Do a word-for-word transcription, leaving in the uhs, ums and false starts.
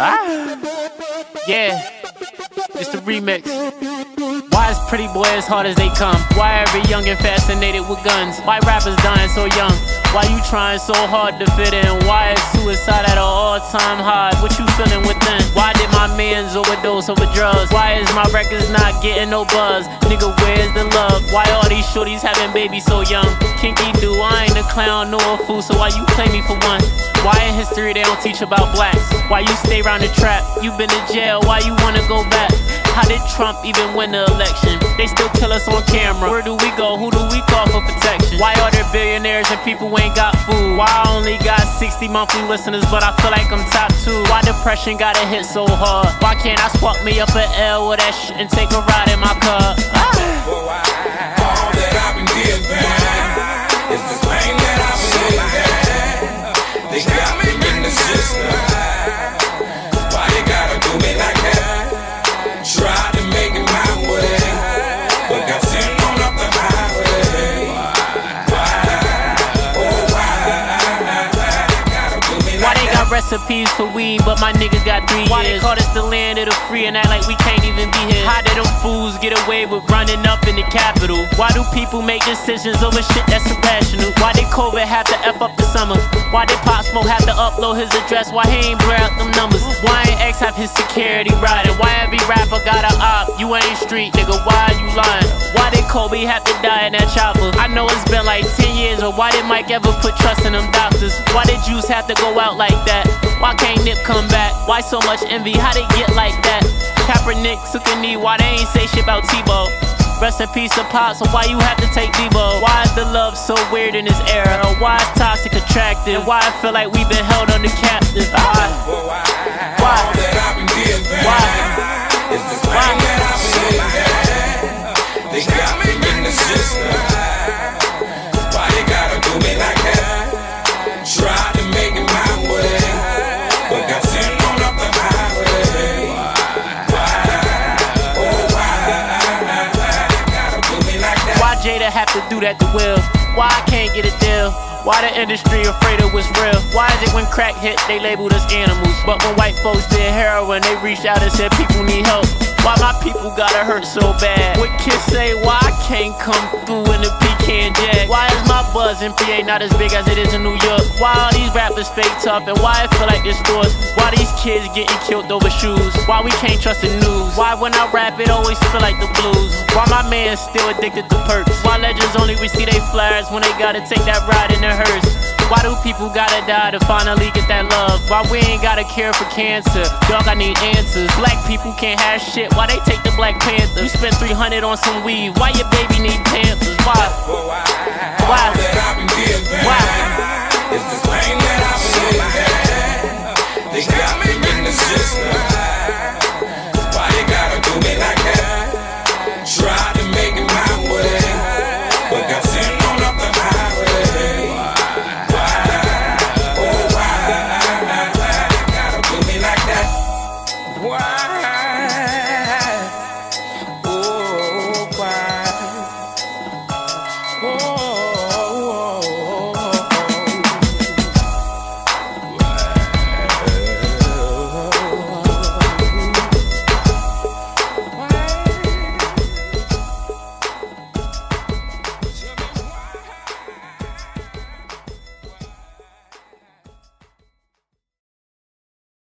Ah, yeah, it's the remix. Why is Pretty Boy as hard as they come? Why every youngin' fascinated with guns? Why rappers dying so young? Why you trying so hard to fit in? Why is suicide at an all-time high? What you feeling within? Why did my mans overdose over drugs? Why is my records not getting no buzz? Nigga, where's the love? Why all these shorties having babies so young? Kinky do, I ain't a clown nor a fool, so why you play me for one? Why in history they don't teach about blacks? Why you stay round the trap? You been to jail, why you wanna go back? How did Trump even win the election? They still kill us on camera. Where do we go? Who do we call for protection? Why are there billionaires and people who ain't got food? Why I only got sixty monthly listeners, but I feel like I'm top two? Why depression gotta hit so hard? Why can't I swap me up an L with that shit and take a ride in my car? Ah. All that I've been given is this pain that I've been living. They got me in the system. Why they gotta do me like that? Try to make it my way, but got sent on up the highway. Why? Oh, why? Gotta do me like Why they got recipes for weed, but my niggas got three Why years? Why they call this the land of the free and act like we can't even be here? How did them fools get away with running up in the Capitol? Why do people make decisions over shit that's irrational? Why did COVID have to F up the summer? Why did Pop Smoke have to upload his address? Why he ain't blur out them numbers? Why ain't X have his security riding? Why every rapper got a op? You ain't street, nigga, why are you lying? Why did Kobe have to die in that chopper? I know it's been like ten years, but why did Mike ever put trust in them doctors? Why did Juice have to go out like that? Why can't Nip come back? Why so much envy? How they get like that? Kaepernick took a knee, why they ain't say shit about Tebow? Rest in peace to Pop, so why you have to take Debo? Why is the love so weird in this era? Why is toxic attractive? Why I feel like we've been held under captive? Why? Why? all that I've been given Why? is this pain that I've been living. They got me in the system. Why they gotta do me like that? Try to make it my way, but got sent on up the highway. Why? Oh, why? Gotta do me like that? Why Jada have to do that to Will? Why I can't get a deal? Why the industry afraid of what's real? Why is it when crack hit, they labeled us animals? But when white folks did heroin, they reached out and said people need help. Why my people gotta hurt so bad? What kids say, why I can't come through in the pecan jag? Why is my buzz in P A not as big as it is in New York? Why all these rappers fake tough and why I feel like it's forced? Why these kids getting killed over shoes? Why we can't trust the news? Why when I rap it always feel like the blues? Why my man still addicted to perks? Why legends only we see they flyers when they gotta take that ride in their hearse? Why do people gotta die to finally get that love? Why we ain't got a cure for cancer? Dog, I need answers. Black people can't have shit. Why they take the Black Panther? You spent three hundred on some weed. Why your baby need Pampers? Why? Why? Why? All that I've been given Why?